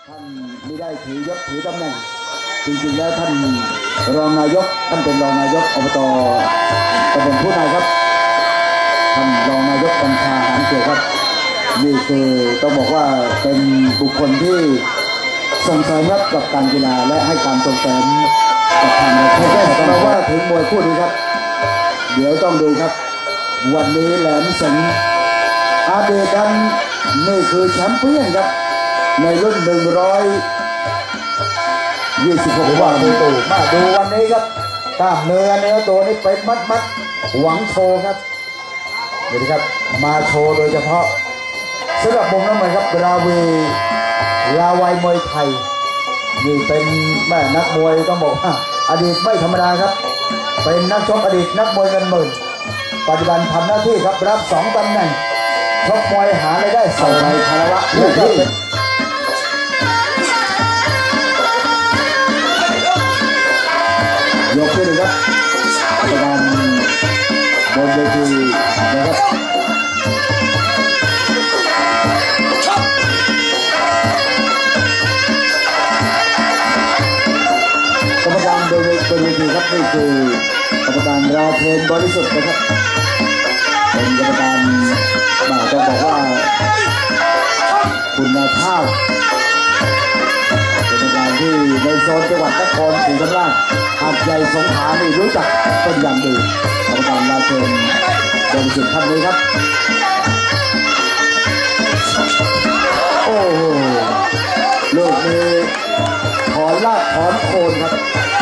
ท่านไม่ได้ถือยศถือตำแหน่งจริงๆแล้วท่านรองนายกท่านเป็นรองนายกอบต.ตำบลผู้นายครับท่านรองนายกบัญชาหารเกียรติครับนี่คือต้องบอกว่าเป็นบุคคลที่ส่งเสริมครับกับการกีฬาและให้การส่งเสริมกับทางประเทศเราว่าถึงมวยคู่นี้ครับเดี๋ยวต้องดูครับวันนี้แหลมสิงห์อาเดดันนี่คือแชมป์เปี้ยนครับในรุ่น126 วันตู่มาดูวันนี้ครับกล้ามเนื้อตัวนี้เป็นมัดหวังโชว์ครับนี่ครับมาโชว์โดยเฉพาะสำหรับมุมน้ำมันครับราวีลาวัยมวยไทยนี่เป็นแม่นักมวยต้องบอกว่าอดีตไม่ธรรมดาครับเป็นนักชกอดีตนักมวยเงินหมื่นปัจจุบันทำหน้าที่ครับรับ2 ตำแหน่งชกมวยหารายได้ใส่ในคารวะที่ยกขึ้นครับประธานบนเวทีนะครับกรรมการบนเวทีครับนี่คือกรรมการราเพนบริสุทธิ์นะครับเป็นกรรมการต้องบอกว่าคุณภาพเป็นกรรมการที่ในโซนจังหวัดนครศรีธรรมราชหาดใหญ่สงขลานี่รู้จักเป็นอย่างดีกรรมการราเพนบริสุทธิ์ท่านนี้ครับโอ้โหลูกนี้ถอนลากถอนโคนครับ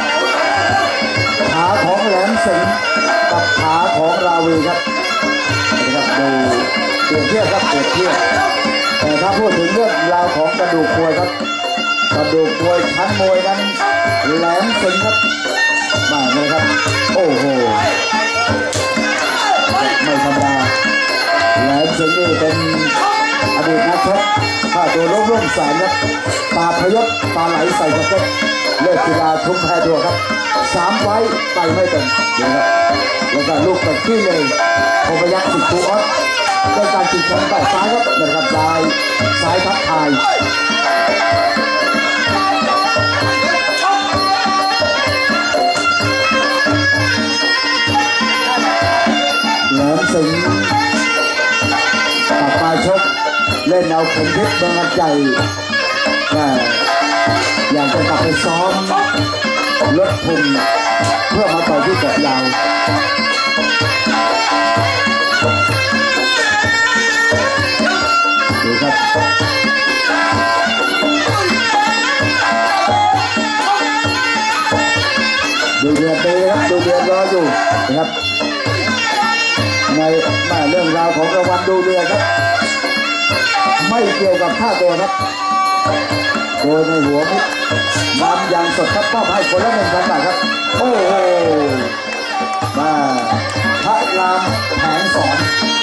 ขาของแหลมสิงห์กับขาของราวีครับนะครับดูเปรียบเทียบครับเปรียบเทียบแต่ถ้าพูดถึงเรื่องราวของกระดูกมวยครับกระดูกมวยชั้นมวยนั้นแหลมสิงห์ครับมาเลยครับโอ้โหไม่ธรรมดาแหลมสิงห์นี่เป็นอดีตนักชกค่าตัวร่วมสายครับตาพยศตาไหลใส่กระเต็กเลิกกีฬาทุ่มแพ้ตัวครับ3 ไฟไปไม่เป็นเดี๋ยวครับแล้วก็ลูกตัดที่เลยโคบยักษ์สิคูออสเป็นการจิกแขนต่อซ้ายครับนะครับซ้ายทักทายแหลมสิงห์ตัดมาชกเล่นเอาเข็มทิศเมืองใจอยากจะกลับไปซ้อมลดพุงเพื่อมาต่อยที่เกาะยาวดูครับดูเดือดเตะครับดูเดือดรออยู่นะครับในเรื่องราวของรางวัลดูเดือดครับไม่เกี่ยวกับค่าตัวครับโดยในหัวมิดนำอย่างสดครับมอบให้คนละ1,000 บาทครับโอ้โหมาพระรามแผงสอน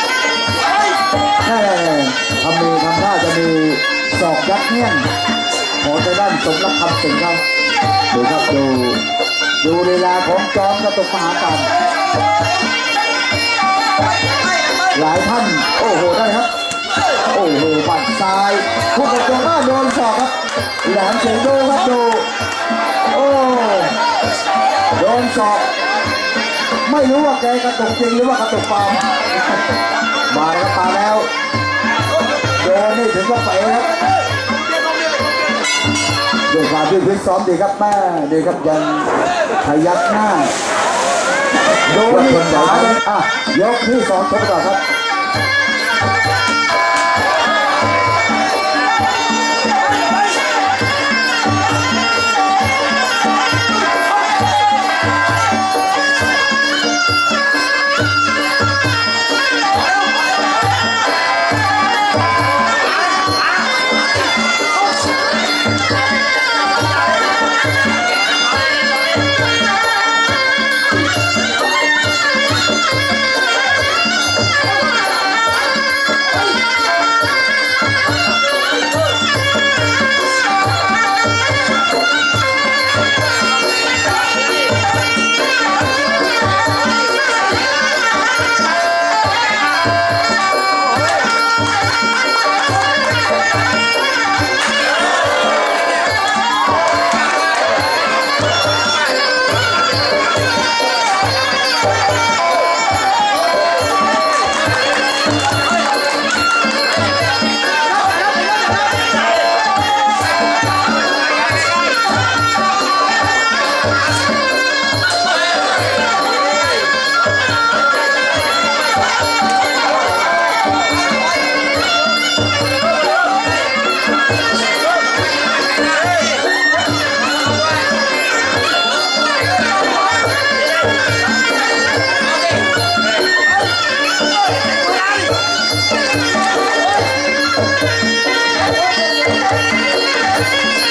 ทำท่าจะมีศอกยัดเงี้ยนขอใจด้านสมรับคำสิงครับดูครับดูเวลาของจอมกระตุกมหาการหลายท่านโอ้โหได้ครับโอ้โหปัดซ้ายผู้กระโดดมาโดนศอกครับแหลมเสียงดูครับดูโอ้โดนศอกไม่รู้ว่าแกกระตุกจริงหรือว่ากระตุกปลอมมาแล้วโดนนี่ถึงก็เป๋ครับด้วยความที่พิซ้อมดีครับแม่ดีครับยังพยักหน้าโดนนี่ขาเลยยกที่2ชกต่อครับ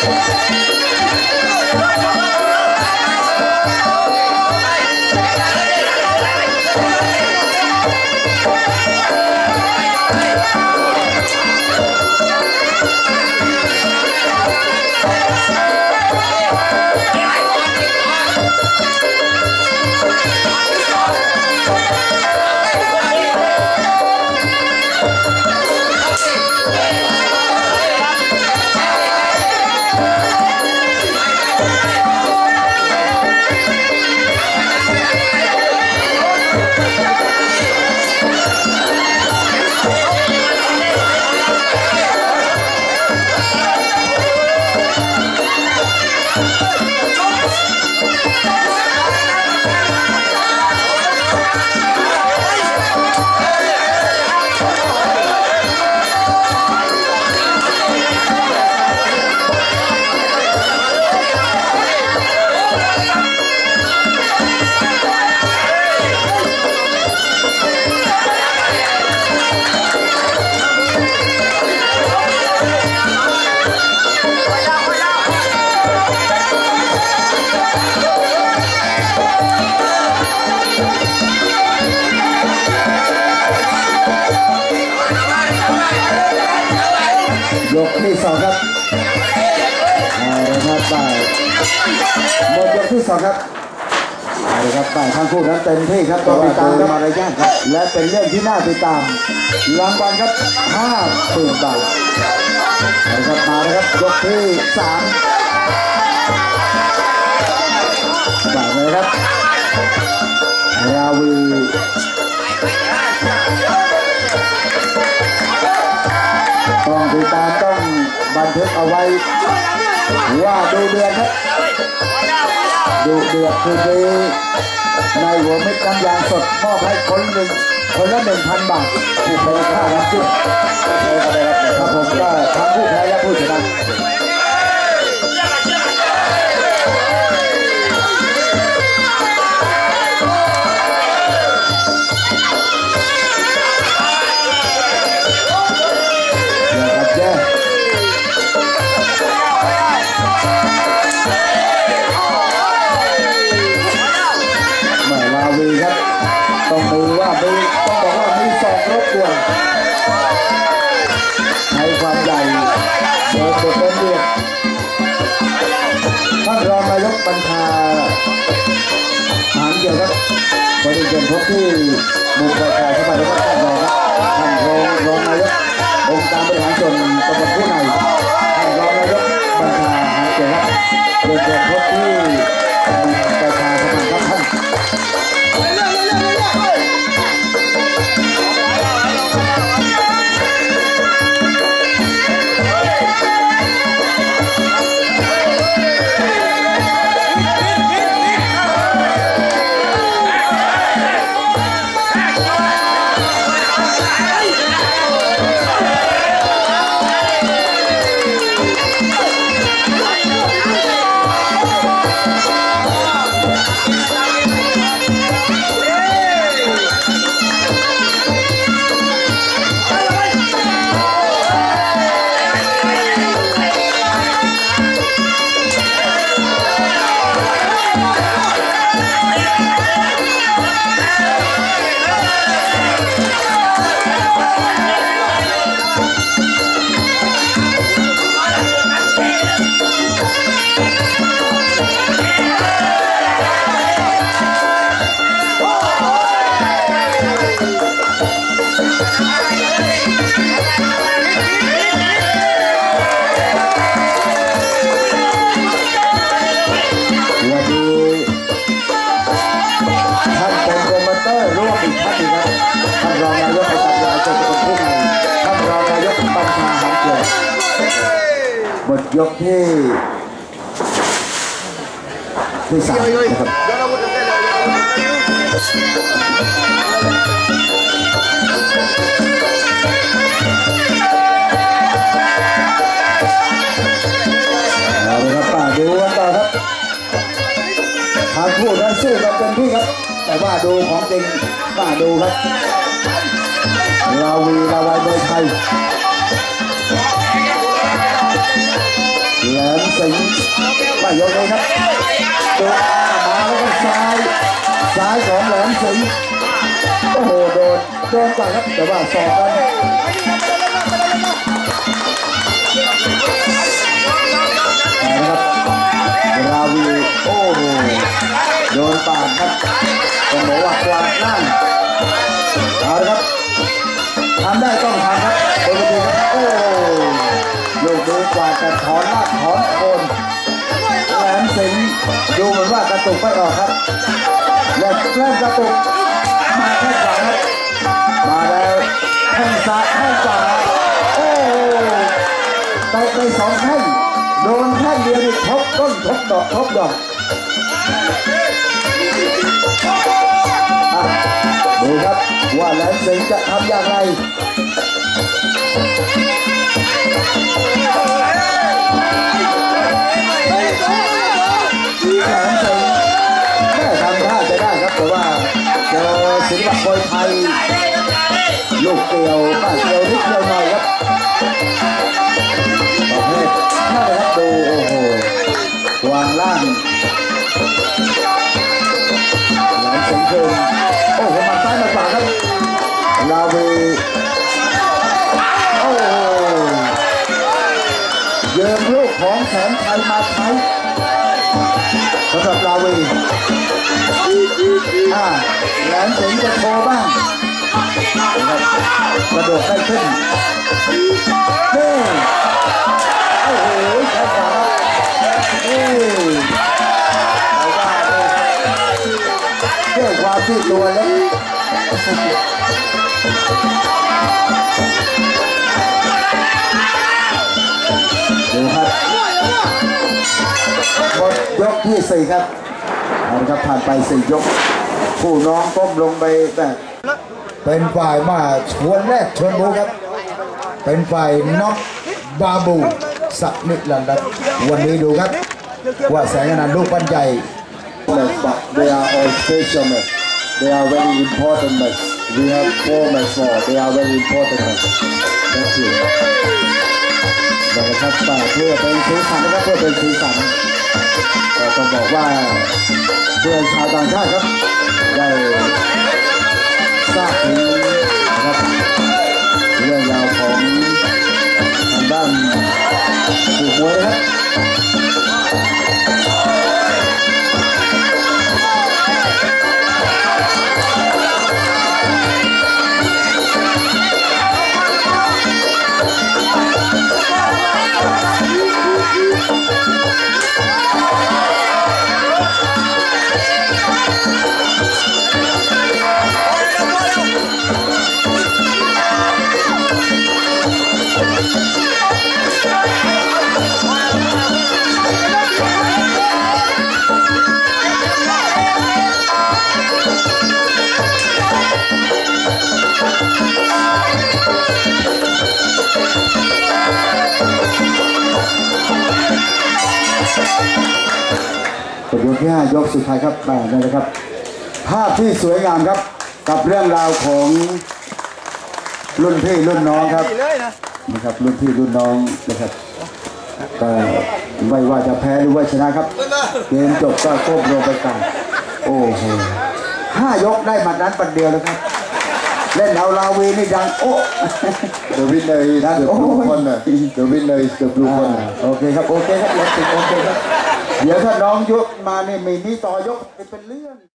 ยกที่สองครับนะครับบ่ายหมดยกที่สองครับครับบ่ายทั้งคู่นั้นเต็มที่ครับต้องติดตามมารยาทครับและเป็นเรื่องที่น่าติดตามรางวัลครับ50,000 บาทนะครับมาเลยครับยกที่3บ่ายเลยครับราวีต้องติดตามต้องบันทึกเอาไว้ว่าดูเดือนครับดูเดือดคือในหัวเม็ดน้ำยางสดมอบให้คนละ 1,000 บาทผู้แพ้ค่าน้ำจิ้มครับผมก็ทั้งผู้แพ้และผู้ชนะต้องบอกว่ามีสองรบกวนในความใหญ่เดินเป็นเดือดท่านรองนายกบัญชาหางเดียวครับวันนี้เป็นพบที่มุมประชาธิปไตยครับท่านรองนายกองค์การบริหารส่วนตำบลผู้ในท่านรองนายกบัญชาหางเดียวครับเป็นพบที่มุมประชาธิปไตยครับท่านหมดยกที่3นะครับเอาเลยครับป้าดูกันต่อครับทางคู่นั้นสู้กันเต็มที่ครับแต่ว่าดูของจริงป้าดูครับราวีราวายมวยไทยแหลมแสสิงห์ไม่ยกเลยครับตัวมาแล้วก็ซ้ายของแหลมสิงห์โอ้โหโดนก่อนครับแต่ว่าสอบกันนะครับราวีโอ้โหโดนปาดครับต้องบอกว่ากวาดนั่งเอาละครับทำได้ต้องทำครับโดนดีครับโอ้ลูกดีกว่าแต่ถอนลากถอนโคนแหลมสิงห์ดูเหมือนว่ากระตุกไม่ออกครับและเริ่มกระตุกมาแค่ขวาครับมาแล้วแข้งซ้ายแข้งขวาโอ้ไปสองแข้งโดนแข้งเดียวนี่ทบต้นทบดอกทบดอกดูครับว่าแหลมสิงห์จะทำอย่างไรแหลมสิงห์ได้ทำท่าจะได้ครับแต่ว่าเจอศิลปะมวยไทยลูกเกี่ยวป้าเกี่ยวนิดเดียวหน่อยครับประเภทน่าจะดูโอ้โหวางล่างแหลมสิงห์เกินโอ้โหมาซ้ายมาขวาครับลาวีโอ้โหเยิมลูกของแสนชัยมาใช้สำหรับลาวีแหลมสิงห์จะโชว์บ้างกระโดดได้ขึ้นนี่โอ้โหแค่ขวานี่เอาว่าเกี่ยวความที่ตัวเล็กดูครับหมดยกที่4ครับเอาละครับผ่านไป4ยกผู้น้องก้มลงไปแบบเป็นฝ่ายมาชวนแรกชวนบูครับเป็นฝ่ายน็อกบาบูสักนิดลันดับวันนี้ดูครับว่าแสงอนันต์ลูกปั้นใหญ่ They are all special match. They are very important match. We have 4 match more. They are very important match. Thank you. นะครับเพื่อเป็นสีสันนะครับเพื่อเป็นสีสันก็ต้องบอกว่าเพื่อนชาวต่างชาติครับได้ทราบถึงนะครับเรื่องราวของทางด้านผู้มวยนะครับยกที่5ยกสุดท้ายครับนี่นะครับภาพที่สวยงามครับกับเรื่องราวของรุ่นพี่รุ่นน้องครับนะครับรุ่นพี่รุ่นน้องนะครับก็ไม่ว่าจะแพ้หรือว่าชนะครับเกมจบก็ก้มลงไปกันโอ้โห5 ยกได้หมัดนั้นปัดเดียวเลยครับเล่นเอาลาวีนี่ดังโอ้เดวินเลยนะเดวินคนน่ะเดวินเลยเดวินคนโอเคครับโอเคครับแล้วติดโอเคครับเดี๋ยวถ้าน้องยกมาเนี่ยมีต่อยกเป็นเรื่อง